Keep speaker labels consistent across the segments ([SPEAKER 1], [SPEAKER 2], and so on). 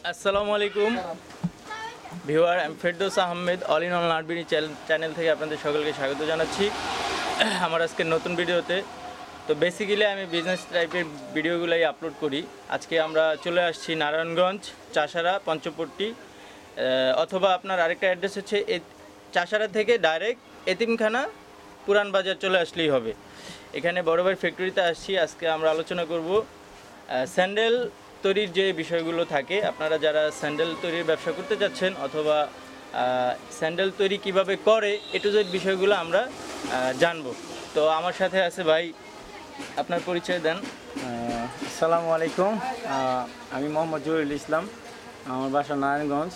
[SPEAKER 1] আসসালামু আলাইকুম ভিউয়ার, আমি Ferdous Ahmed, all in all নাটবিডি চ্যানেল থেকে আপনাদের সকলকে স্বাগত জানাচ্ছি আমার আজকের নতুন ভিডিওতে। তো বেসিক্যালি আমি বিজনেস টাইপের ভিডিওগুলোই আপলোড করি। আজকে আমরা চলে আসছি নারায়ণগঞ্জ, চাষারা, পঞ্চপট্টি, অথবা আপনার আরেকটা অ্যাড্রেস হচ্ছে চাষারা থেকে ডাইরেক্ট এতিমখানা পুরান বাজার চলে আসলেই হবে। এখানে বড় ভাই ফ্যাক্টরিতে আসছি। আজকে আমরা আলোচনা করব স্যান্ডেল তৈরির যে বিষয়গুলো থাকে। আপনারা যারা স্যান্ডেল তৈরির ব্যবসা করতে যাচ্ছেন অথবা স্যান্ডেল তৈরি কিভাবে করে এ টু জেড বিষয়গুলো আমরা জানবো। তো আমার সাথে আছে ভাই, আপনার পরিচয় দেন।
[SPEAKER 2] আসসালামু আলাইকুম, আমি মোহাম্মদ জহিরুল ইসলাম। আমার বাসা নারায়ণগঞ্জ।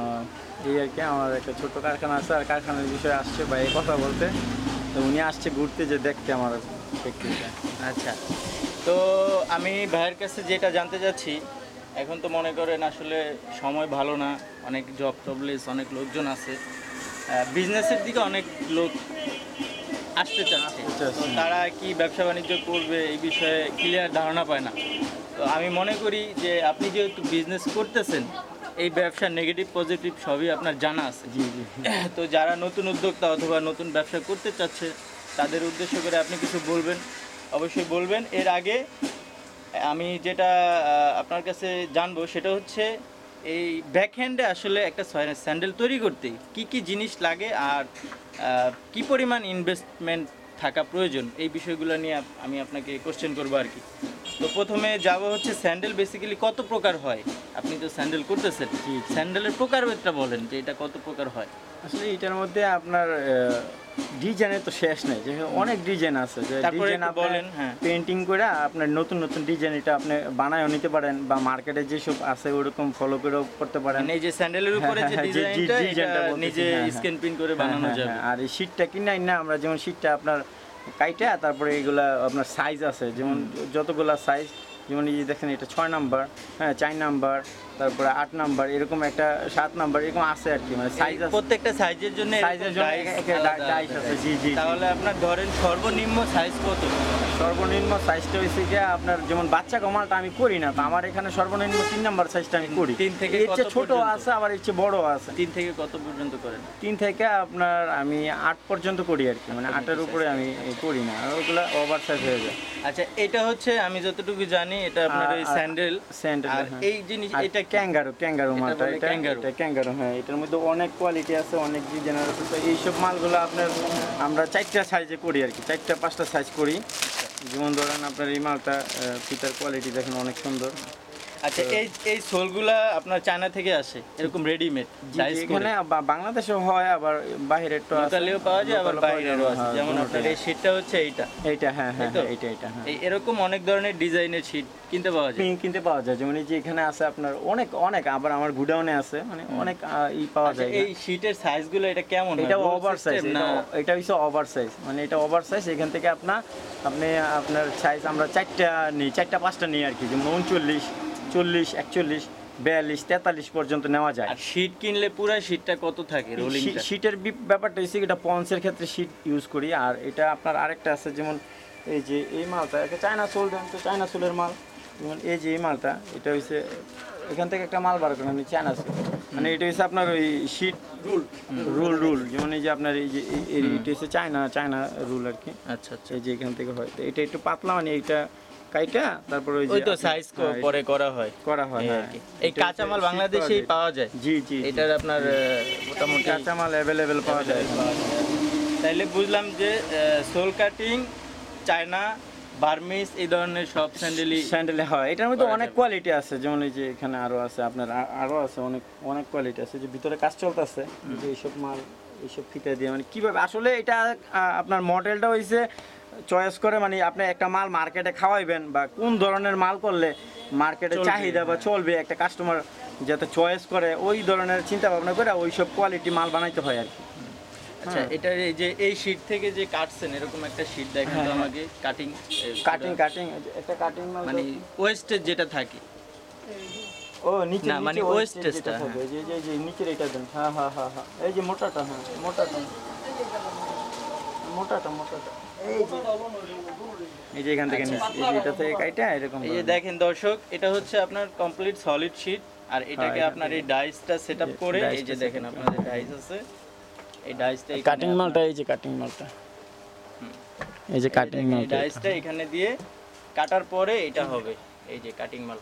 [SPEAKER 2] এই আর কি, আমার একটা ছোট্ট কারখানা আছে, আর কারখানার বিষয়ে আসছে ভাই কথা বলতে। তো উনি আসছে ঘুরতে, যে দেখতে আমার ফ্যাক্টরিটা।
[SPEAKER 1] আচ্ছা, তো আমি ভাইয়ের কাছে যেটা জানতে চাচ্ছি, এখন তো মনে করেন আসলে সময় ভালো না, অনেক জব টবলেস, অনেক লোকজন আছে, বিজনেসের দিকে অনেক লোক আসতে চাচ্ছে। তো তারা কি ব্যবসা বাণিজ্য করবে এই বিষয়ে ক্লিয়ার ধারণা পায় না। তো আমি মনে করি যে আপনি যেহেতু বিজনেস করতেছেন, এই ব্যবসার নেগেটিভ পজিটিভ সবই আপনার জানা আছে।
[SPEAKER 2] জি জি।
[SPEAKER 1] তো যারা নতুন উদ্যোক্তা অথবা নতুন ব্যবসা করতে চাচ্ছে তাদের উদ্দেশ্য করে আপনি কিছু বলবেন, অবশ্যই বলবেন। এর আগে আমি যেটা আপনার কাছে জানবো সেটা হচ্ছে এই ব্যাকহ্যান্ডে আসলে একটা স্যান্ডেল তৈরি করতে কি কি জিনিস লাগে আর কি পরিমাণ ইনভেস্টমেন্ট থাকা প্রয়োজন, এই বিষয়গুলো নিয়ে আমি আপনাকে কোশ্চেন করবো আর কি। তো প্রথমে যাব হচ্ছে স্যান্ডেল বেসিক্যালি কত প্রকার হয়। আপনি তো স্যান্ডেল করতেছেন, স্যান্ডেলের প্রকারভেদটা বলেন যে এটা কত প্রকার হয়।
[SPEAKER 2] আসলে এটার মধ্যে আপনার ডিজাইনের তো শেষ নেই, যে অনেক ডিজাইন আছে, যে
[SPEAKER 1] তারপরে
[SPEAKER 2] ডিজাইন
[SPEAKER 1] একটু বলেন। হ্যাঁ,
[SPEAKER 2] পেন্টিং করে আপনার নতুন নতুন ডিজাইন এটা আপনি বানায়ও নিতে পারেন, বা মার্কেটে যেসব আছে ওরকম ফলো করেও করতে পারেন।
[SPEAKER 1] মানে এই যে স্যান্ডেলের উপরে যে ডিজাইনটা, এটা নিজে স্ক্যান প্রিন্ট করে বানানো যাবে।
[SPEAKER 2] আর এই শীটটা কিনে না, আমরা যেমন শীটটা আপনার কাইটা, তারপরে এইগুলা আপনার সাইজ আছে, যেমন যতগুলা সাইজ, যেমন এই যে দেখেন এটা 6 নাম্বার, হ্যাঁ 4 নাম্বার, তারপরে 8 নাম্বার, এরকম একটা 7 নাম্বার, এরকম আছে আর কি। মানে সাইজ আছে,
[SPEAKER 1] প্রত্যেকটা সাইজের জন্য
[SPEAKER 2] ডাইস আছে। জি জি।
[SPEAKER 1] তাহলে আপনার ধরেন সর্বনিম্ন সাইজ কত?
[SPEAKER 2] সর্বনিম্ন সাইজটা হয়েছে যে আপনার, যেমন বাচ্চা কমালটা আমি করি না, তো আমার এখানে সর্বনিম্ন 3 নাম্বার সাইজটা আমি করি।
[SPEAKER 1] 3 থেকে
[SPEAKER 2] এর চেয়ে ছোট
[SPEAKER 1] পর্যন্ত?
[SPEAKER 2] আছে, আবার এর চেয়ে বড় আছে।
[SPEAKER 1] 3 থেকে কত পর্যন্ত করেন?
[SPEAKER 2] 3 থেকে আপনার আমি 8 পর্যন্ত করি আর কি, মানে 8-এর উপরে আমি করি না, আর ওগুলো ওভার সাইজ হয়ে যায়।
[SPEAKER 1] আচ্ছা, এটা হচ্ছে আমি যতটুকু জানি এটা আপনার ওই স্যান্ডেল। আর এই জিনিস এটা
[SPEAKER 2] ক্যাঙ্গারু মালটা,
[SPEAKER 1] বলে
[SPEAKER 2] এটা ক্যাঙ্গারু। হ্যাঁ, এটার মধ্যে অনেক কোয়ালিটি আছে, অনেক ডিজাইন আছে। তো এইসব মালগুলো আপনার আমরা 4টা সাইজে করি আর কি, 4টা-5টা সাইজ করি। যেমন ধরেন আপনার এই মালটা, ফিতার কোয়ালিটি দেখেন অনেক সুন্দর।
[SPEAKER 1] আচ্ছা, এই সোলগুলা আপনার চায়না থেকে আসে এরকম রেডিমেড সাইজ করে?
[SPEAKER 2] এখানে বাংলাদেশেও হয়, আবার বাইরের তো আছে,
[SPEAKER 1] লোকালেও পাওয়া যায়, আবার বাইরেরও আছে।
[SPEAKER 2] হ্যাঁ,
[SPEAKER 1] যেমন আপনার এই শীটটা হচ্ছে এইটা।
[SPEAKER 2] হ্যাঁ
[SPEAKER 1] তাই তো?
[SPEAKER 2] এইটা হ্যাঁ।
[SPEAKER 1] এরকম অনেক ধরনের ডিজাইনের শীট কিনতে পাওয়া যায়।
[SPEAKER 2] কিনতে পাওয়া যায়, যেমন এই যে এখানে আছে আপনার অনেক, আবার আমার গুডাউনে আছে, মানে অনেক পাওয়া
[SPEAKER 1] আচ্ছা,
[SPEAKER 2] যায়।
[SPEAKER 1] এই শীটের সাইজগুলো এটা কেমন হয়?
[SPEAKER 2] এটা
[SPEAKER 1] Roll
[SPEAKER 2] ওভার সাইজ,
[SPEAKER 1] system না?
[SPEAKER 2] এটা হচ্ছে ওভার সাইজ, মানে এটা ওভার সাইজ। এখান থেকে আপনার সাইজ আমরা 4টা নিই, 4টা-5টা নিই আর কি, যেমন 39, 40, 41, 42, 43 পর্যন্ত নেওয়া যায়।
[SPEAKER 1] আর শীট কিনলে পুরো শীটটা কত থাকে রোলিংটা?
[SPEAKER 2] শীটের ব্যাপারটা হচ্ছে, এটা পন্সের ক্ষেত্রে শীট ইউজ করি। আর এটা আপনার আরেকটা আছে, যেমন এই যে এই মালটা, একটা চায়না সোল, দেন তো চায়না সোলের মাল। যেমন এই যে এই মালটা, এটা হচ্ছে এখান থেকে একটা মাল বার করেন, আমি চায়না সোল, মানে এটা হচ্ছে আপনার ওই শীট রুল, যেমন এই যে আপনার এই যে এটা হচ্ছে চায়না রুল আর কি।
[SPEAKER 1] আচ্ছা আচ্ছা,
[SPEAKER 2] এই যে এখান থেকে হয়, তো এটা একটু পাতলা, মানে এইটা কাইটা তারপরে
[SPEAKER 1] ওই তো সাইজ পরে করা হয়।
[SPEAKER 2] হ্যাঁ।
[SPEAKER 1] এই কাঁচামাল বাংলাদেশেই পাওয়া যায়?
[SPEAKER 2] জি।
[SPEAKER 1] এটার আপনার মোটামুটি
[SPEAKER 2] কাঁচামাল অ্যাভেলেবেল পাওয়া যায়।
[SPEAKER 1] তাইলে বুঝলাম যে সোল কাটিং, চায়না, বার্মিস, এই ধরনের সব
[SPEAKER 2] স্যান্ডেল হয়। এটার মধ্যে
[SPEAKER 1] করা
[SPEAKER 2] অনেক
[SPEAKER 1] যাবে।
[SPEAKER 2] কোয়ালিটি আছে, যেমন এই যে এখানে আরো আছে আপনার, আরো আছে অনেক কোয়ালিটি আছে, যে ভিতরে কাজ চলতেছে, যে এইসব মাল, এইসব ফিতা দিয়ে, মানে কিভাবে আসলে এটা আপনার মডেলটা হয়েছে চয়েস করে, মানে আপনি একটা মাল মার্কেটে খাওয়াইবেন, বা কোন ধরনের মাল করলে মার্কেটে
[SPEAKER 1] চলবে,
[SPEAKER 2] চাহিদা বা চলবে, একটা কাস্টমার যাতে চয়েস করে, ওই ধরনের চিন্তা ভাবনা করে ওইসব কোয়ালিটি মাল বানাইতে হয় আর কি।
[SPEAKER 1] আচ্ছা, এটার এই যে এই শীট থেকে যে কাটছেন, এরকম একটা শীট দেখেন তো আমাকে, কাটিং
[SPEAKER 2] একটা কাটিং মাল,
[SPEAKER 1] মানে ওয়েস্টেজ যেটা থাকে।
[SPEAKER 2] ও নিচে,
[SPEAKER 1] না, মানে ওয়েস্টেজটা
[SPEAKER 2] থাকে, যে নিচের এটা দেন। হ্যাঁ, এই যে মোটাটা, হ্যাঁ মোটাটা, এই যে এখান থেকে নিচে, এই যে এটা থেকে কাইটা এরকম।
[SPEAKER 1] এই যে দেখেন দর্শক, এটা হচ্ছে আপনার কমপ্লিট সলিড শীট। আর এটাকে
[SPEAKER 2] হ্যাঁ,
[SPEAKER 1] আপনার এই ডাইসটা সেটআপ করে এই যে
[SPEAKER 2] ডাইসটা
[SPEAKER 1] দেখেন
[SPEAKER 2] setup
[SPEAKER 1] আপনাদের ডাইস আছে, এই ডাইসটা
[SPEAKER 2] কাটিং মালটা, এই যে কাটিং মালটা, এই যে কাটিং মালটা,
[SPEAKER 1] ডাইসটা এখানে দিয়ে কাটার পরে এটা হবে এই যে কাটিং মাল,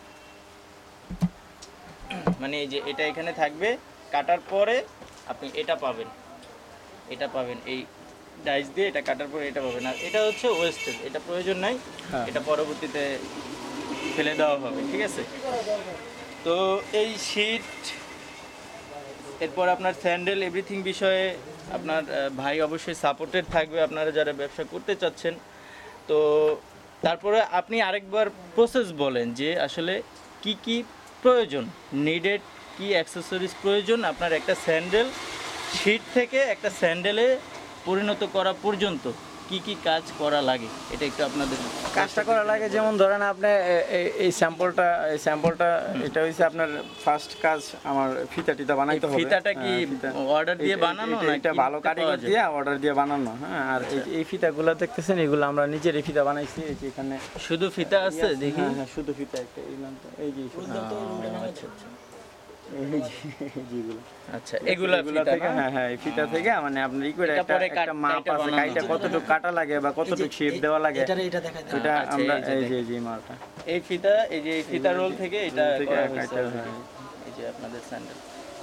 [SPEAKER 1] মানে এই যে এটা এখানে থাকবে, কাটার পরে আপনি এটা পাবেন, এটা পাবেন এই ডাইস দিয়ে এটা কাটার পরে এটা পাবেন। আর এটা হচ্ছে ওয়েস্টেজ, এটা প্রয়োজন নাই,
[SPEAKER 2] হ্যাঁ।
[SPEAKER 1] এটা পরবর্তীতে ফেলে দেওয়া হবে, ঠিক আছে। তো এই শীট, এরপর আপনার স্যান্ডেল এভরিথিং বিষয়ে আপনার ভাই অবশ্যই সাপোর্টেড থাকবে, আপনারা যারা ব্যবসা করতে চাচ্ছেন। তো তারপরে আপনি আরেকবার প্রসেস বলেন যে আসলে কি কি প্রয়োজন, নিডেড কি অ্যাক্সেসরিজ প্রয়োজন আপনার একটা স্যান্ডেল শীট থেকে একটা স্যান্ডেলে পরিণত করা পর্যন্ত কি কি কাজ করা লাগে, এটা একটু আপনাদের
[SPEAKER 2] কাজটা করা লাগে। যেমন ধরেন আপনি এই স্যাম্পলটা এটা হচ্ছে আপনার ফার্স্ট কাজ, আমার ফিতা টিতা বানাইতে হবে।
[SPEAKER 1] ফিতাটা কি
[SPEAKER 2] হ্যাঁ, ফিতা।
[SPEAKER 1] অর্ডার দিয়ে বানানো না
[SPEAKER 2] এটা ভালো কারিগর দিয়ে অর্ডার দিয়ে বানানো। হ্যাঁ, আর এই ফিতাগুলো দেখতেছেন, এগুলো আমরা নিজের এই ফিতা বানাইছি। এই যে এখানে
[SPEAKER 1] শুধু ফিতা আছে দেখি।
[SPEAKER 2] হ্যাঁ, হ্যাঁ, শুধু ফিতা একটা, এই যে
[SPEAKER 1] আচ্ছা আচ্ছা
[SPEAKER 2] যেগুলো,
[SPEAKER 1] আচ্ছা এগুলা ফিতা
[SPEAKER 2] থেকে,
[SPEAKER 1] না?
[SPEAKER 2] হ্যাঁ হ্যাঁ, এই ফিতা থেকে মানে আপনি ই করে
[SPEAKER 1] এটা
[SPEAKER 2] একটা
[SPEAKER 1] পরে
[SPEAKER 2] একটা মাপ
[SPEAKER 1] কাইটা
[SPEAKER 2] আছে,
[SPEAKER 1] বানানো
[SPEAKER 2] কাইটা
[SPEAKER 1] যাবে।
[SPEAKER 2] কতটুকু কাটা লাগে বা কতটুকু শেপ দেওয়া লাগে, এটা
[SPEAKER 1] আচ্ছা,
[SPEAKER 2] আমরা
[SPEAKER 1] এই যে
[SPEAKER 2] এই যে মালটা
[SPEAKER 1] এই ফিতা, এই যে এই ফিতা রোল থেকে এটা
[SPEAKER 2] থেকে
[SPEAKER 1] করা
[SPEAKER 2] কাইটা,
[SPEAKER 1] হয়েছে
[SPEAKER 2] হ্যাঁ।
[SPEAKER 1] এই যে আপনাদের স্যান্ডেল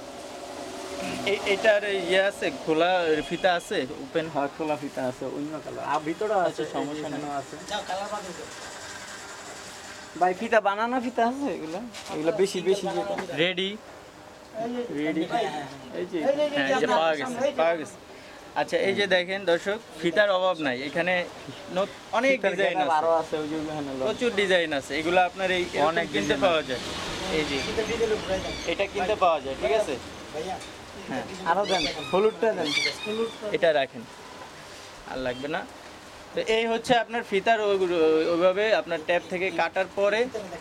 [SPEAKER 1] এটার ইয়ে আছে, খোলা ফিতা আছে, ওপেন
[SPEAKER 2] হ্যাঁ, খোলা ফিতা আছে, অন্য কালার আর ভিতরে আছে, সমস্যা নেই আছে। ভাই ফিতা বানানো ফিতা আছে, এগুলা এগুলা বেশি বেশি যেটা
[SPEAKER 1] রেডি,
[SPEAKER 2] রেডি, এই যে
[SPEAKER 1] হ্যাঁ এই যে পাওয়া গেছে, পাওয়া গেছে। আচ্ছা এই যে দেখেন দর্শক, ফিতার অভাব নাই এখানে, অনেক
[SPEAKER 2] ফিতার
[SPEAKER 1] ডিজাইন
[SPEAKER 2] গেটার
[SPEAKER 1] আছে,
[SPEAKER 2] আরো আছে, ওই যে ওখানে
[SPEAKER 1] প্রচুর ডিজাইন আছে, এগুলো আপনার এই
[SPEAKER 2] অনেক
[SPEAKER 1] অনেক কিনতে
[SPEAKER 2] design
[SPEAKER 1] পাওয়া যায়, এই যে এটা কিনতে পাওয়া যায়, ঠিক আছে। হ্যাঁ
[SPEAKER 2] আরো দেন, হলুদটা দেন।
[SPEAKER 1] এটা রাখেন, আর লাগবে না। তো এই হচ্ছে আপনার ফিতার ওইভাবে আপনার ট্যাপ থেকে কাটার পরে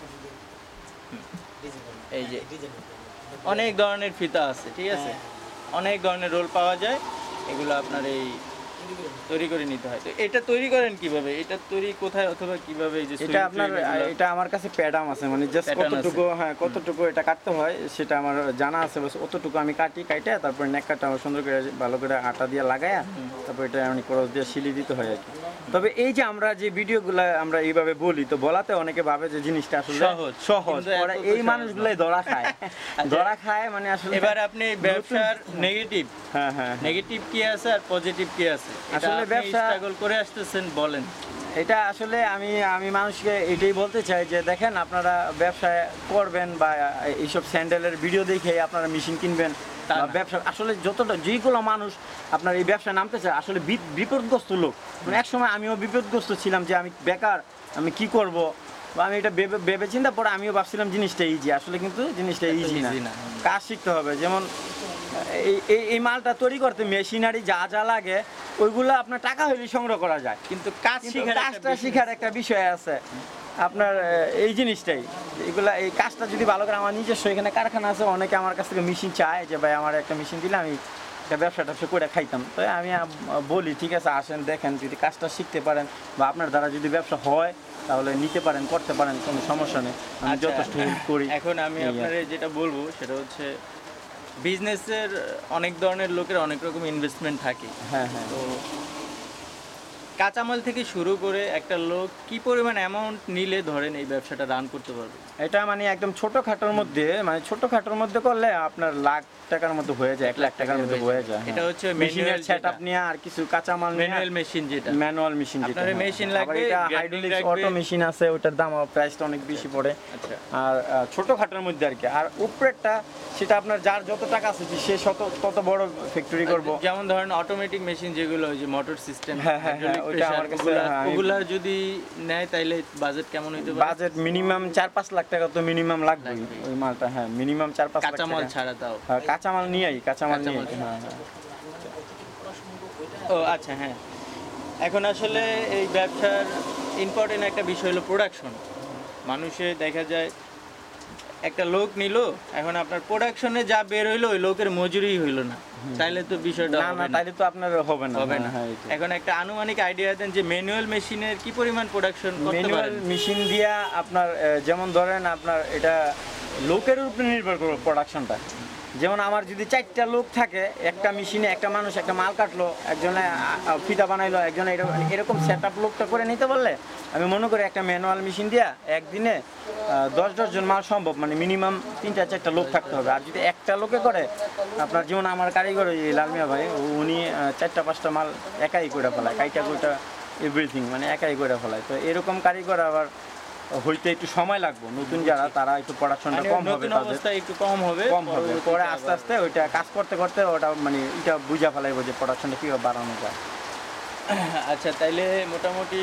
[SPEAKER 1] এই যে অনেক ধরনের ফিতা আছে, ঠিক আছে, অনেক ধরনের রোল পাওয়া যায়, এগুলো আপনার এই তৈরি করে নিতে হয়। তো এটা তৈরি করেন কিভাবে, এটা তৈরি কোথায় অথবা কিভাবে, এই যে
[SPEAKER 2] এটা আপনার এটা আমার কাছে প্যাডাম আছে, মানে জাস্ট
[SPEAKER 1] Pattern
[SPEAKER 2] কতটুকু, হ্যাঁ কতটুকু এটা কাটতে হয় সেটা আমার জানা আছে, বাস অতটুকু আমি কাইটে তারপর নেকটা আমার সুন্দর করে ভালো করে আটা দিয়ে লাগায়া তারপর এটা আমি ক্রস দিয়ে সিলি দিতে হয় আর কি। তবে এই যে আমরা যে ভিডিওগুলো আমরা এইভাবে বলি, তো বলাতে অনেকে ভাবে যে জিনিসটা আসলে
[SPEAKER 1] সহজ,
[SPEAKER 2] সহজ,
[SPEAKER 1] কিন্তু
[SPEAKER 2] পরে
[SPEAKER 1] এত তো
[SPEAKER 2] এই
[SPEAKER 1] সহজ
[SPEAKER 2] মানুষগুলাই ধরা খায়, ধরা খায় মানে আসলে।
[SPEAKER 1] এবার আপনি ব্যবসার নেগেটিভ,
[SPEAKER 2] হ্যাঁ হ্যাঁ,
[SPEAKER 1] নেগেটিভ কি আছে আর পজিটিভ কি আছে,
[SPEAKER 2] আসলে ব্যবসা
[SPEAKER 1] স্ট্রাগল করে আসতেছেন, বলেন।
[SPEAKER 2] এটা আসলে আমি মানুষকে এটাই বলতে চাই যে দেখেন, আপনারা ব্যবসা করবেন বা এইসব স্যান্ডেলের ভিডিও দেখে আপনারা মেশিন কিনবেন
[SPEAKER 1] তা
[SPEAKER 2] বা
[SPEAKER 1] না।
[SPEAKER 2] ব্যবসা, আসলে যতটা যেগুলো মানুষ আপনার এই ব্যবসায় নামতে চায় আসলে বিপদগ্রস্ত লোক, মানে একসময় আমিও বিপদগ্রস্ত ছিলাম যে আমি বেকার, আমি কি করব, বা আমি এটা ভেবে চিন্তা পরে আমিও ভাবছিলাম জিনিসটা ইজি, আসলে কিন্তু জিনিসটা ইজি
[SPEAKER 1] easy
[SPEAKER 2] না,
[SPEAKER 1] না।
[SPEAKER 2] কাজ শিখতে হবে। যেমন এই মালটা তৈরি করতে মেশিনারি যা যা লাগে ওইগুলো আপনার টাকা হইলে সংগ্রহ করা যায়,
[SPEAKER 1] কিন্তু কাজ
[SPEAKER 2] কিন্তু
[SPEAKER 1] শিখার একটা
[SPEAKER 2] কাজটা
[SPEAKER 1] বিষয়
[SPEAKER 2] শিখার একটা বিষয় আছে আপনার, এই জিনিসটাই, এগুলা এই কাজটা যদি ভালো করে, আমার নিজস্ব এখানে কারখানা আছে, অনেকে আমার কাছ থেকে মেশিন চায় যে ভাই আমার একটা মেশিন দিলে আমি একটা ব্যবসা ট্যাবসা করে খাইতাম। তো আমি বলি ঠিক আছে আসেন দেখেন, যদি কাজটা শিখতে পারেন বা আপনার দ্বারা যদি ব্যবসা হয় তাহলে নিতে পারেন, করতে পারেন, কোনো সমস্যা নেই, আমি
[SPEAKER 1] আচ্ছা,
[SPEAKER 2] যথেষ্ট হেল্প করি।
[SPEAKER 1] এখন আমি
[SPEAKER 2] এই আর
[SPEAKER 1] আপনার যেটা বলবো সেটা হচ্ছে বিজনেসের অনেক ধরনের লোকের অনেক রকম ইনভেস্টমেন্ট থাকে।
[SPEAKER 2] হ্যাঁ হ্যাঁ,
[SPEAKER 1] তো কাঁচামাল থেকে শুরু করে একটা লোক কি পরিমাণ অ্যামাউন্ট নিলে ধরেন এই ব্যবসাটা রান করতে পারবে?
[SPEAKER 2] এটা মানে একদম ছোটখাটোর মধ্যে, মানে ছোটখাটোর মধ্যে করলে আপনার লাখ টাকার মধ্যে হয়ে যায়, 1 লাখ টাকার মধ্যে হয়ে যায়।
[SPEAKER 1] এটা হচ্ছে
[SPEAKER 2] মেশিনের
[SPEAKER 1] ম্যানুয়াল
[SPEAKER 2] সেটআপ নিয়ে আর কিছু কাঁচামাল নিয়ে,
[SPEAKER 1] ম্যানুয়াল মেশিন যেটা,
[SPEAKER 2] ম্যানুয়াল মেশিন যেটা,
[SPEAKER 1] আপনার মেশিন লাগবে,
[SPEAKER 2] এটা
[SPEAKER 1] grinding
[SPEAKER 2] হাইড্রোলিক্স
[SPEAKER 1] লাগবে।
[SPEAKER 2] অটো মেশিন আছে, ওটার দাম প্রাইসটা অনেক বেশি পড়ে।
[SPEAKER 1] আচ্ছা
[SPEAKER 2] আর ছোটখাটোর মধ্যে আর কি, আর উপরেরটা সেটা আপনার যার যত টাকা আছে সে তত বড় ফ্যাক্টরি করব।
[SPEAKER 1] যেমন ধরেন অটোমেটিক মেশিন যেগুলো ওই যে মোটর সিস্টেম,
[SPEAKER 2] হ্যাঁ, হ্যাঁ, হ্যাঁ, ওইটা আমার কাছে, হ্যাঁ, আমি-
[SPEAKER 1] ওগুলা যদি নেয় তাইলে বাজেট কেমন হইতে পারে?
[SPEAKER 2] বাজেট মিনিমাম 4-5 লাখ টাকা তো মিনিমাম লাগবে
[SPEAKER 1] লাগবেই।
[SPEAKER 2] ওই মালটা, হ্যাঁ মিনিমাম 4-5 লাখ
[SPEAKER 1] কাঁচামাল
[SPEAKER 2] টাকা।
[SPEAKER 1] ছাড়া তাও।
[SPEAKER 2] হ্যাঁ, কাঁচামাল নিয়েই, কাঁচামাল নিয়ে,
[SPEAKER 1] কাঁচামাল।
[SPEAKER 2] হ্যাঁ হ্যাঁ।
[SPEAKER 1] ও আচ্ছা হ্যাঁ, এখন আসলে এই ব্যবসার ইম্পর্টেন্ট একটা বিষয় হলো প্রোডাকশন। মানুষে দেখা যায় একটা লোক নিল, এখন আপনার প্রোডাকশনে যা বের হইলো ওই লোকের মজুরি হইলো না, তাইলে তো বিষয়টা
[SPEAKER 2] না
[SPEAKER 1] হবে
[SPEAKER 2] না,
[SPEAKER 1] না।
[SPEAKER 2] তাইলে তো আপনার হবে না,
[SPEAKER 1] হবে না।
[SPEAKER 2] হ্যাঁ, এইটাই।
[SPEAKER 1] এখন একটা আনুমানিক আইডিয়া দেন যে ম্যানুয়াল মেশিনের কি পরিমাণ প্রোডাকশন করতে
[SPEAKER 2] ম্যানুয়াল
[SPEAKER 1] পারেন?
[SPEAKER 2] মেশিন দিয়া আপনার যেমন ধরেন আপনার এটা লোকের উপরে নির্ভর করবে প্রোডাকশনটা। যেমন আমার যদি 4টা লোক থাকে, একটা মেশিনে একটা মানুষ একটা মাল কাটলো, একজনে ফিতা বানাইলো, একজনে এরকম সেট আপ লোকটা করে নিতে পারলে আমি মনে করি একটা ম্যানুয়াল মেশিন দিয়া একদিনে 10 জন মাল সম্ভব, মানে মিনিমাম 3-4টা লোক থাকতে হবে। আর যদি একটা লোকে করে, আপনার যেমন আমার কারিগর ওই লালমিয়া ভাই, উনি 4-5টা মাল একাই করে ফেলায়, কাইটা কুইটা এভরিথিং মানে একাই করে ফেলায়। তো এরকম কারিগর আবার হইতে একটু সময় লাগবে। নতুন যারা তারা একটু প্রোডাকশনটা কম হবে,
[SPEAKER 1] নতুন অবস্থায় একটু কম হবে,
[SPEAKER 2] পরে আস্তে আস্তে ওইটা কাজ করতে করতে ওটা মানে এটা বুঝা ফেলাইব যে প্রোডাকশনটা কীভাবে বাড়ানো যায়।
[SPEAKER 1] আচ্ছা, তাইলে মোটামুটি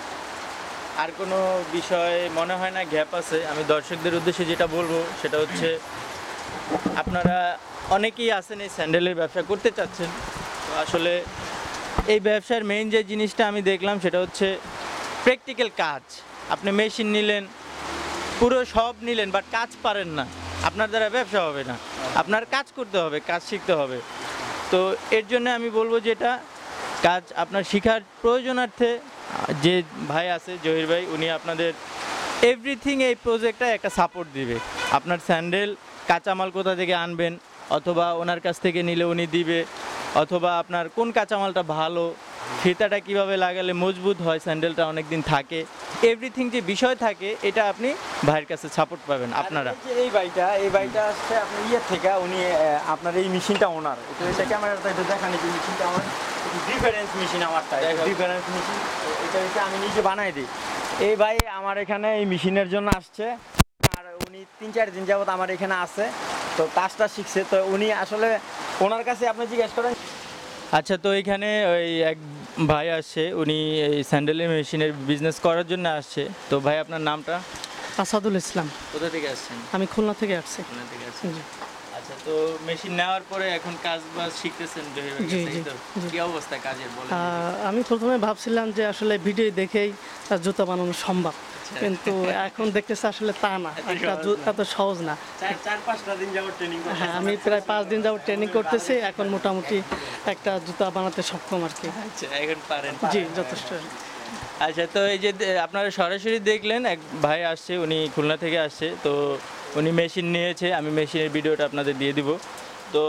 [SPEAKER 1] আর কোনো বিষয় মনে হয় না গ্যাপ আছে? আমি দর্শকদের উদ্দেশ্যে যেটা বলবো সেটা হচ্ছে, আপনারা অনেকেই আছেন এই স্যান্ডেলের ব্যবসা করতে চাচ্ছেন। তো আসলে এই ব্যবসার মেইন যে জিনিসটা আমি দেখলাম সেটা হচ্ছে প্র্যাকটিক্যাল কাজ। আপনি মেশিন নিলেন, পুরো সব নিলেন, বাট কাজ পারেন না, আপনার দ্বারা ব্যবসা হবে না। আপনার কাজ করতে হবে, কাজ শিখতে হবে। তো এর জন্য আমি বলবো যেটা কাজ আপনার শেখার প্রয়োজনার্থে যে ভাই আছে জহির ভাই, উনি আপনাদের এভরিথিং এই প্রজেক্টটা একটা সাপোর্ট দিবে। আপনার স্যান্ডেল কাঁচামাল কোথা থেকে আনবেন, অথবা ওনার কাছ থেকে নিলে উনি দিবে, অথবা আপনার কোন কাঁচামালটা ভালো, ফিতাটা কিভাবে লাগালে মজবুত হয়, স্যান্ডেলটা অনেক দিন থাকে, এভরিথিং যে বিষয় থাকে এটা আপনি ভাইয়ের কাছে সাপোর্ট পাবেন আপনারা।
[SPEAKER 2] এই বাইটা আসছে আপনার ইয়ে থেকে, উনি আপনার এই মেশিনটা ওনার, এটা ক্যামেরাটা একটু দেখানি যে মেশিনটা আমার ডিফারেন্স মেশিন, আমারটা ডিফারেন্স মেশিন, এটা হচ্ছে আমি নিজে বানাই দিই। এই ভাই আমার এখানে এই মেশিনের জন্য আসছে, আর উনি 3-4 দিন যাবত আমার এখানে আছে, তো কাজটা শিখছে। তো উনি আসলে ওনার কাছে আপনি জিজ্ঞেস করেন।
[SPEAKER 1] আচ্ছা, তো এখানে ওই এক ভাই আসছে, উনি এই স্যান্ডেলের মেশিনের বিজনেস করার জন্য আসছে। তো ভাই আপনার নামটা?
[SPEAKER 3] আসাদুল ইসলাম।
[SPEAKER 1] কোথা থেকে আসছেন?
[SPEAKER 3] আমি খুলনা থেকে আসছি।
[SPEAKER 1] খুলনা থেকে আসছেন।
[SPEAKER 3] জি।
[SPEAKER 1] আচ্ছা, তো মেশিন নেওয়ার পরে এখন কাজ বাজ শিখতেছেন জহির ভাই
[SPEAKER 3] জি,
[SPEAKER 1] কাছে,
[SPEAKER 3] জি,
[SPEAKER 1] তো
[SPEAKER 3] জি।
[SPEAKER 1] কি অবস্থা কাজের বলেন?
[SPEAKER 3] আমি প্রথমে ভাবছিলাম যে আসলে ভিডিও দেখেই জুতা বানানো সম্ভব, কিন্তু এখন দেখতেছি আসলে তা না, এত সহজ না।
[SPEAKER 2] 4-5টা দিন যাবত ট্রেনিং করতে।
[SPEAKER 3] হ্যাঁ, আমি প্রায় 5 দিন যাবত ট্রেনিং করতেছি, এখন মোটামুটি একটা জুতা বানাতে সক্ষম আর কি।
[SPEAKER 1] আচ্ছা, এখন পারেন?
[SPEAKER 3] জি, যথেষ্ট।
[SPEAKER 1] আচ্ছা, তো এই যে আপনারা সরাসরি দেখলেন এক ভাই আসছে, উনি খুলনা থেকে আসছে। তো উনি মেশিন নিয়েছে, আমি মেশিনের ভিডিওটা আপনাদের দিয়ে দিব। তো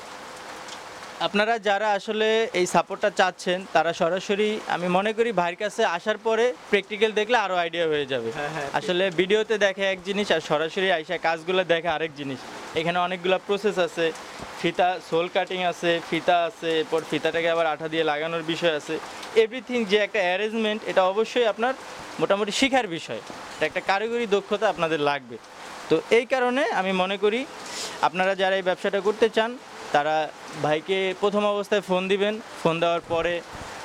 [SPEAKER 1] আপনারা যারা আসলে এই সাপোর্টটা চাচ্ছেন তারা সরাসরি, আমি মনে করি ভাইয়ের কাছে আসার পরে প্র্যাকটিক্যাল দেখলে আরও আইডিয়া হয়ে যাবে। আসলে ভিডিওতে দেখে এক জিনিস, আর সরাসরি আইসা কাজগুলো দেখে আরেক জিনিস। এখানে অনেকগুলো প্রসেস আছে, ফিতা সোল কাটিং আছে, ফিতা আছে, এরপর ফিতাটাকে আবার আঠা দিয়ে লাগানোর বিষয় আছে। এভরিথিং যে একটা অ্যারেঞ্জমেন্ট, এটা অবশ্যই আপনার মোটামুটি শেখার বিষয়, এটা একটা কারিগরি দক্ষতা আপনাদের লাগবে। তো এই কারণে আমি মনে করি আপনারা যারা এই ব্যবসাটা করতে চান তারা ভাইকে প্রথম অবস্থায় ফোন দিবেন। ফোন দেওয়ার পরে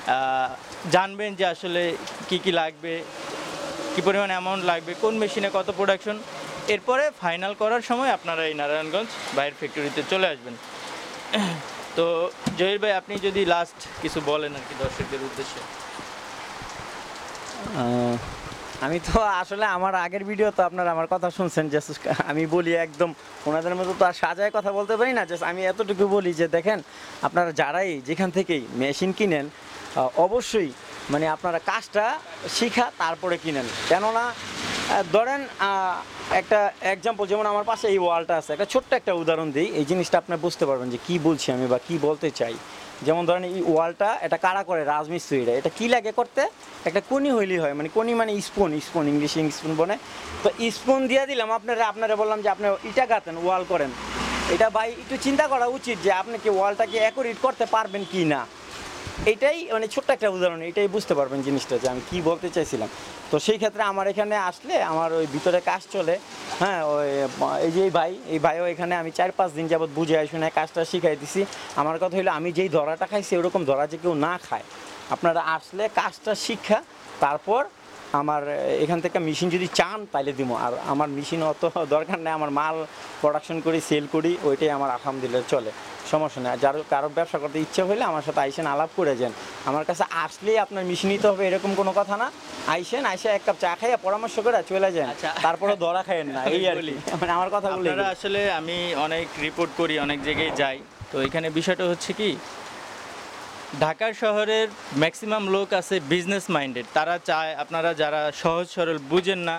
[SPEAKER 1] জানবেন যে আসলে কি কি লাগবে, কী পরিমাণ অ্যামাউন্ট লাগবে, কোন মেশিনে কত প্রোডাকশন। এরপরে ফাইনাল করার সময় আপনারা এই নারায়ণগঞ্জ ভাইয়ের ফ্যাক্টরিতে চলে আসবেন। তো জহির ভাই, আপনি যদি লাস্ট কিছু বলেন আর কি দর্শকদের উদ্দেশ্যে।
[SPEAKER 2] আমি তো আসলে আমার আগের ভিডিও তো আপনারা আমার কথা শুনছেন, যে আমি বলি একদম ওনাদের মতো তো আর সাজায় কথা বলতে পারি না। জাস্ট আমি এতটুকু বলি যে দেখেন, আপনারা যারাই যেখান থেকেই মেশিন কিনেন অবশ্যই মানে আপনারা কাজটা শিখা তারপরে কিনেন। কেননা ধরেন একটা এক্সাম্পল, যেমন আমার পাশে এই ওয়ালটা আছে, একটা ছোট্ট একটা উদাহরণ দিই, এই জিনিসটা আপনার বুঝতে পারবেন যে কী বলছি আমি বা কী বলতে চাই। যেমন ধরেন এই ওয়ালটা, এটা কারা করে, রাজমিস্ত্রিরা। এটা কী লাগে করতে, একটা কোনি হইলেই হয়, মানে কোনি মানে স্পুন, ইংলিশে স্পুন বনে। তো স্পুন দিয়ে দিলাম আপনারা বললাম যে আপনি ইটা গাঁথেন, ওয়াল করেন। এটা ভাই একটু চিন্তা করা উচিত যে আপনি কি ওয়ালটাকে অ্যাকুরেট করতে পারবেন কি না। এটাই মানে ছোট্ট একটা উদাহরণ, এটাই বুঝতে পারবেন জিনিসটা যে আমি কী বলতে চাইছিলাম। তো সেই ক্ষেত্রে আমার এখানে আসলে আমার ওই ভিতরে কাজ চলে। হ্যাঁ, ওই এই যে এই ভাইও এখানে আমি 4-5 দিন যাবত বুঝে শুনে কাজটা শিখাই দিছি। আমার কথা হলো, আমি যেই ধরাটা খাইছি ওরকম ধরা যে কেউ না খায়। আপনারা আসলে কাজটা শিক্ষা তারপর আমার এখান থেকে মেশিন যদি চান তাইলে দিব। আর আমার মেশিন অত দরকার নেই, আমার মাল প্রোডাকশন করি, সেল করি, ওইটাই আমার আলহামদুলিল্লাহ চলে, সমস্যা নেই। আর কারো ব্যবসা করতে ইচ্ছে হলে আমার সাথে আইসেন, আলাপ করে যান। আমার কাছে আসলেই আপনার মেশিন নিতে হবে এরকম কোনো কথা না। আইসেন, আইসা এক কাপ চা খাইয়া পরামর্শ করে চলে যান।
[SPEAKER 1] আচ্ছা,
[SPEAKER 2] তারপরে ধরা খাইয়েন না, এই আর কি। মানে আমার কথা বলি,
[SPEAKER 1] আসলে আমি অনেক রিপোর্ট করি, অনেক জায়গায় যাই। তো এখানে বিষয়টা হচ্ছে কি, ঢাকার শহরের ম্যাক্সিমাম লোক আছে বিজনেস মাইন্ডেড। তারা চায়, আপনারা যারা সহজ সরল বুঝেন না,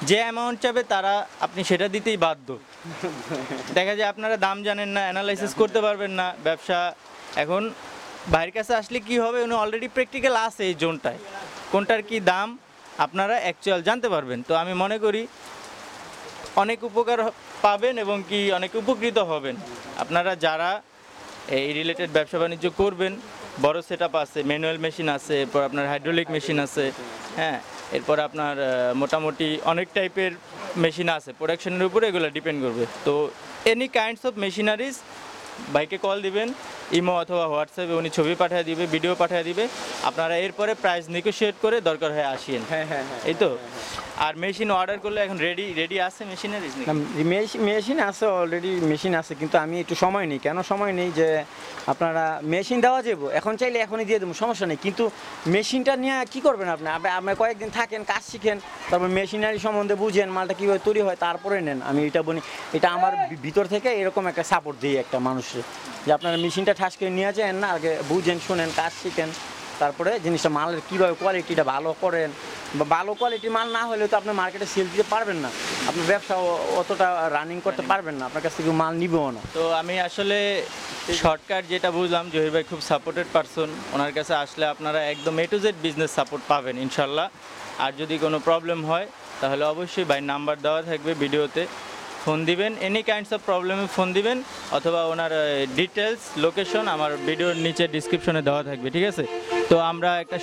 [SPEAKER 1] যে অ্যামাউন্ট চাবে তারা আপনি সেটা দিতেই বাধ্য। দেখা যায় আপনারা দাম জানেন না, অ্যানালাইসিস করতে পারবেন না। ব্যবসা এখন ভাইয়ের কাছে আসলে কি হবে, উনি অলরেডি প্র্যাকটিক্যাল আছে এই জোনটায়, কোনটার কি দাম আপনারা অ্যাকচুয়াল জানতে পারবেন। তো আমি মনে করি অনেক উপকার পাবেন এবং কি অনেক উপকৃত হবেন আপনারা যারা এই রিলেটেড ব্যবসা বাণিজ্য করবেন। বড় সেট আপ আছে, ম্যানুয়াল মেশিন আছে, এরপর আপনার হাইড্রোলিক মেশিন আছে, হ্যাঁ, এরপর আপনার মোটামুটি অনেক টাইপের মেশিন আছে, প্রোডাকশনের উপরে এগুলো ডিপেন্ড করবে। তো এনি কাইন্ডস অফ মেশিনারিজ বাইকে কল দিবেন, ইমো অথবা হোয়াটসঅ্যাপে উনি ছবি পাঠিয়ে দিবে, ভিডিও পাঠিয়ে দিবে, আপনারা এরপরে প্রাইস নেগোশিয়েট করে দরকার হয় আসিয়েন।
[SPEAKER 2] হ্যাঁ,
[SPEAKER 1] এই তো। আর মেশিন অর্ডার করলে এখন রেডি আছে মেশিনারিজ?
[SPEAKER 2] মেশিন আছে, অলরেডি মেশিন আছে, কিন্তু আমি একটু সময় নেই। কেন সময় নেই যে আপনারা মেশিন দেওয়া যাবো, এখন চাইলে এখনই দিয়ে দেবো, সমস্যা নেই, কিন্তু মেশিনটা নিয়ে কি করবেন আপনি? আপনি কয়েকদিন থাকেন, কাজ শিখেন, তারপর মেশিনারি সম্বন্ধে বুঝেন, মালটা কীভাবে তৈরি হয়, তারপরে নেন। আমি এটা বলি, এটা আমার ভিতর থেকে এরকম একটা সাপোর্ট দিই একটা মানুষের, যে আপনারা মেশিনটা ঠাস করে নিয়ে যান না, আগে বুঝেন, শোনেন, কাজ শিখেন, তারপরে জিনিসটা মালের কীভাবে কোয়ালিটিটা ভালো করেন। বা ভালো কোয়ালিটির মাল না হলে তো আপনি মার্কেটে সেল দিতে পারবেন না, আপনি ব্যবসা অতটা রানিং করতে পারবেন না, আপনার কাছ থেকে মাল নিবেও না।
[SPEAKER 1] তো আমি আসলে শর্টকাট যেটা বুঝলাম, জহির ভাই খুব সাপোর্টেড পারসন, ওনার কাছে আসলে আপনারা একদম A to Z business support পাবেন ইনশাল্লাহ। আর যদি কোনো প্রবলেম হয় তাহলে অবশ্যই ভাই নাম্বার দেওয়া থাকবে ভিডিওতে, ফোন দিবেন, এনি কাইন্ডস অফ প্রবলেমে ফোন দিবেন, অথবা ওনার ডিটেলস লোকেশন আমার ভিডিওর নিচে ডিসক্রিপশনে দেওয়া থাকবে, ঠিক আছে? তো আমরা একটা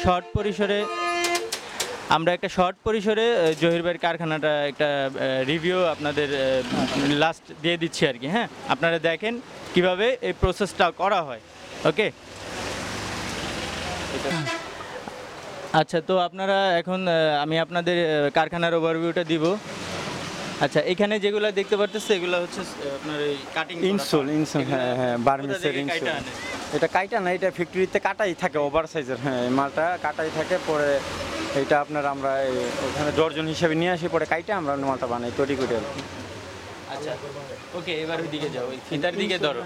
[SPEAKER 1] শর্ট পরিসরে জহির ভাইয়ের কারখানাটা একটা রিভিউ আপনাদের লাস্ট দিয়ে দিচ্ছি আর কি। হ্যাঁ, আপনারা দেখেন কিভাবে এই প্রসেসটা করা হয়। ওকে, আচ্ছা। তো আপনারা এখন আমি আপনাদের কারখানার ওভারভিউটা দিব। আচ্ছা, এখানে যেগুলো দেখতে পারতেছে এগুলো হচ্ছে আপনার এই কাটিং
[SPEAKER 2] ইনসোল, হ্যাঁ, বার্মিসের ইনসোল। এটা কাইটা না, এটা ফ্যাক্টরিতে কাটাই থাকে, ওভার সাইজের। হ্যাঁ, এই মালটা কাটাই থাকে, পরে এটা আপনার আমরা ওখানে ডর্জন হিসেবে নিয়ে আসি, পরে কাইটা আমরা মালটা বানাই, তৈরি করি আর কি।
[SPEAKER 1] আচ্ছা, ওকে, এবার ওই দিকে যাও, ওই ফিতার দিকে ধরো।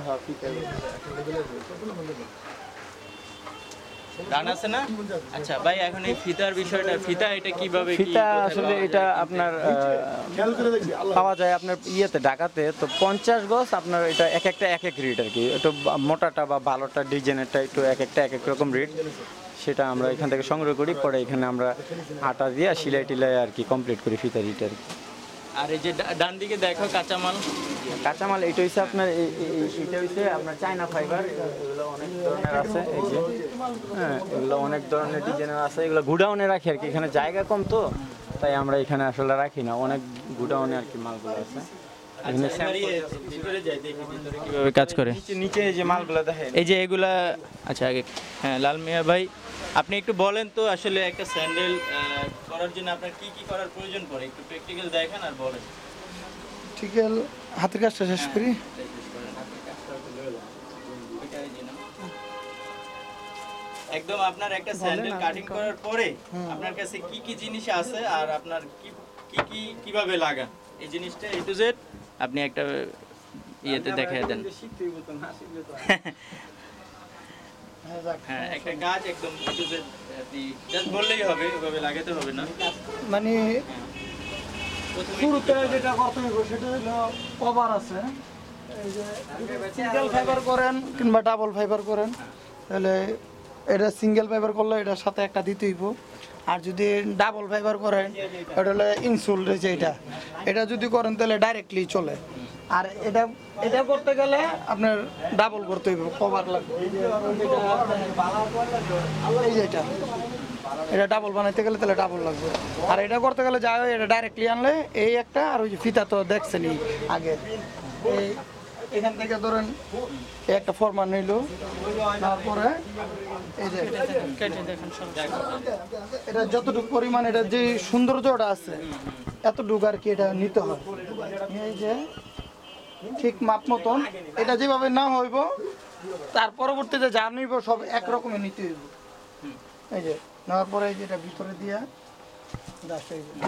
[SPEAKER 1] রান আছে না? আচ্ছা ভাই, এখন এই ফিতার বিষয়টা, ফিতা এটা কিভাবে
[SPEAKER 2] ফিতা আসলে এটা আপনার পাওয়া যায় আপনার ইয়েতে, ঢাকাতে। তো 50 গজ আপনার, এটা এক একটা এক এক রেট আর কি, একটু মোটাটা বা ভালোটা ডিজাইনেরটা একটু এক একটা এক এক রকম রেট, সেটা আমরা এখান থেকে সংগ্রহ করি, পরে এখানে আমরা আটা দিয়ে সিলাই টিলাই আর কি কমপ্লিট করি ফিতার ইটা আর কি।
[SPEAKER 1] আর এই যে ডান দিকে দেখো
[SPEAKER 2] কাঁচামাল, এটা হচ্ছে আপনার এটা হচ্ছে আপনার চায়না ফাইবার, এগুলো অনেক ধরনের আছে, এই যে হ্যাঁ, এগুলো অনেক ধরনের ডিজাইনের আছে, এগুলো গুডাউনে রাখি আর কি, এখানে জায়গা কম তো, তাই আমরা এখানে আসলে রাখি না, অনেক গুডাউনে আর কি মালগুলো আছে।
[SPEAKER 1] কিভাবে কাজ করে
[SPEAKER 2] নিচে যে মালগুলো দেখেন,
[SPEAKER 1] এই যে এগুলা। আচ্ছা, আগে হ্যাঁ, লাল মিয়া ভাই আপনি একটু বলেন তো, আসলে একটা স্যান্ডেল করার জন্য আপনার কি কি করার প্রয়োজন পড়ে, একটু প্র্যাকটিক্যাল দেখেন আর বলেন।
[SPEAKER 4] ঠিক আছে, হাতের কাজটা শেষ করি।
[SPEAKER 1] একদম আপনার একটা স্যান্ডেল কাটিং করার পরে আপনার কাছে কি কি জিনিস আছে আর আপনার কি কিভাবে লাগান, এই জিনিসটা A to Z আপনি একটা ইয়েতে দেখায় দেন। হ্যাঁ, একটা কাজ একদম A to Z আপনি জাস্ট বললেই হবে, ওভাবে লাগাতে হবে না।
[SPEAKER 4] মানে শুরুতে যেটা করতে হবে সেটা হলো কভার আছে, এই যে সিঙ্গেল ফাইবার করেন কিংবা ডাবল ফাইবার করেন, তাহলে এটা সিঙ্গেল ফাইবার করলে এটার সাথে একটা দিতে হইব। আর যদি ডাবল ফাইবার করেন, এটা হলো ইনসোল রয়েছে, এটা যদি করেন তাহলে ডাইরেক্টলি চলে। আর এটা করতে গেলে আপনার ডাবল করতে হইব, কভার লাগবে। এই যে এটা ডাবল বানাইতে গেলে তাহলে ডাবল লাগবে। আর এটা করতে গেলে যা হয়, এটা ডাইরেক্টলি আনলে এই একটা, আর ওই যে ফিতা তো দেখছেনই আগে, এই এখান থেকে ধরেন এই একটা ফরমান নিল, তারপরে এই যে এটা যতটুকু পরিমাণ, এটা যে সৌন্দর্যটা আছে এতটুকু আর কি এটা নিতে হয়। এই যে ঠিক মাপ মতন এটা যেভাবে না হইব, তার পরবর্তীতে যা নিব সব একরকমের নিতে হইব। এই যে নেওয়ার পরে এই যে এটা ভিতরে দিয়া জাস্ট এই যে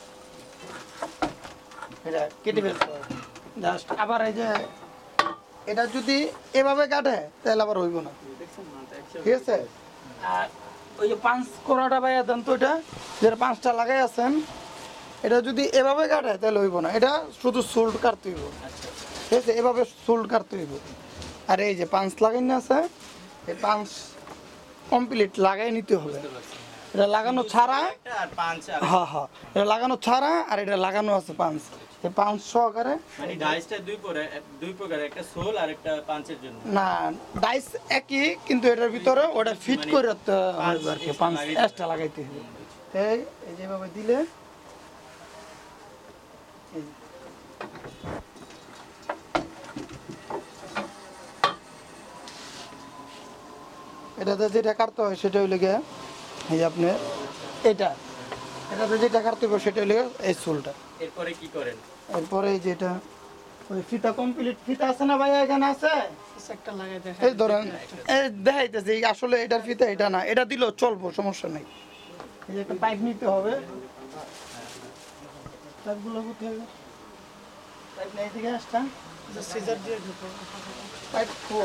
[SPEAKER 4] এটা কেটে ফেলতে হবে জাস্ট। আবার এই যে এটা যদি এভাবে কাটে তাহলে আবার হইব না, ঠিক আছে? আর ওই যে পাঁচ কোড়াটা বাইয়া দেন তো, এটা যেটা 5টা লাগাই আছেন, এটা যদি এভাবে কাটে তাহলে হইব না, এটা শুধু সোল্ড কাটতে হইব,
[SPEAKER 1] আচ্ছা
[SPEAKER 4] ঠিক আছে, এভাবে সোল্ড কাটতে হইব। আর এই যে পাঁচ লাগাই না আছে, এই পাঁচ কমপ্লিট লাগাই নিতে হবে। এটা লাগানো ছাড়া,
[SPEAKER 1] একটা আর পাঁচ আর
[SPEAKER 4] হ্যাঁ হ্যাঁ, এটা লাগানো ছাড়া আর এটা লাগানো আছে পাঁচ, এই পাঁচ সহকারে।
[SPEAKER 1] মানে ডাইসটা দুই প্রকার, একটা সোল আর একটা পাঁচের জন্য।
[SPEAKER 4] না ডাইস একই, কিন্তু এটার ভিতরে ওটা ফিট করে রাখতে হবে আর কি, পাঁচ এক্সট্রা লাগাইতে হবে। এই এই যেভাবে দিলে এই যে। এটাতে যেটা কাটতে হয় সেটা হইলে গিয়ে এই যে আপনি এটাতে যেটা কাটতে হবে সেটা হইলে গিয়ে এই চুলটা।
[SPEAKER 1] এরপরে কি করেন?
[SPEAKER 4] এরপরে এই যেটা ওই ফিতা কমপ্লিট ফিতা আছে না ভাইয়া, এখানে আছে,
[SPEAKER 3] একটা লাগাই দেখা
[SPEAKER 4] এই ধরেন এই দেখাইতেছে, এই আসলে এটার ফিতা এটা না, এটা দিলেও চলবো, সমস্যা নেই। এই যে একটা পাইপ নিতে হবে, পাইপগুলো কোথায় হবে? পাইপ নেই, দিকে আসটা
[SPEAKER 3] সিজার দিয়ে ঢুকো।
[SPEAKER 4] পাইপ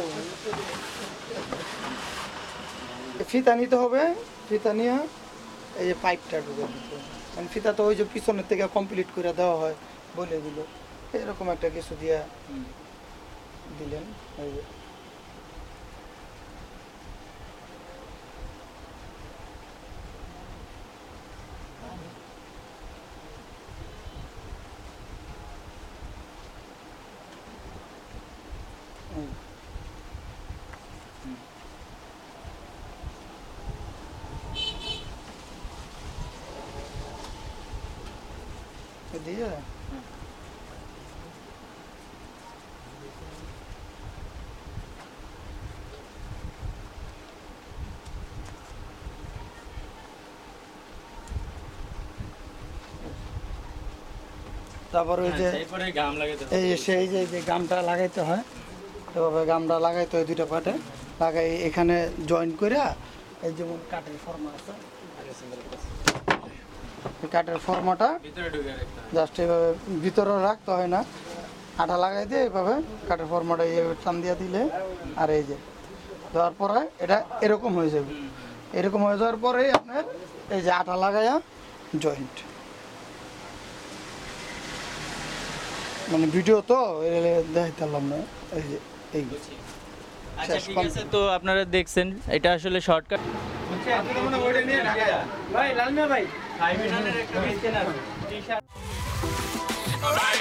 [SPEAKER 4] ফিতা নিতে হবে, ফিতা নিয়ে এই যে পাইপটা ঢুকে দিতে হবে। কারণ ফিতা তো ওই যে পিছনের থেকে কমপ্লিট করে দেওয়া হয় বলে দিল, এরকম একটা কিছু দিয়ে দিলেন। এই যে দিয়ে তারপর ওই যে
[SPEAKER 1] এরপরে গাম লাগাতে হবে।
[SPEAKER 4] এই যে সেই যে গামটা লাগাইতে হয়, এভাবে গামটা লাগাইতে হয় দুইটা পাটে লাগাই, এখানে জয়েন করে এই যেমন কাঠের ফর্মা আছে, এই কাঠের ফর্মাটা
[SPEAKER 1] ভিতরে ঢুকে রাখতে হবে।
[SPEAKER 4] জাস্ট এইভাবে ভিতরে রাখতে হয় না, আঠা লাগাই দিয়ে এইভাবে কাঠের ফর্মাটা এইভাবে টান দিয়ে দিলে, আর এই যে দেওয়ার পরে এটা এরকম হয়ে যাবে। এরকম হয়ে যাওয়ার পরেই আপনার এই যে আঠা লাগাইয়া জয়েন্ট, মানে ভিডিও তো দেখাইতে পারলাম না, এই যে এই
[SPEAKER 1] আচ্ছা ঠিক আছে, তো আপনারা দেখছেন এটা আসলে শর্টকাট।
[SPEAKER 2] ভাই লালমিয়া ভাই
[SPEAKER 1] 5 মিনিটের একটা মেশিন আছে টি-শার্ট।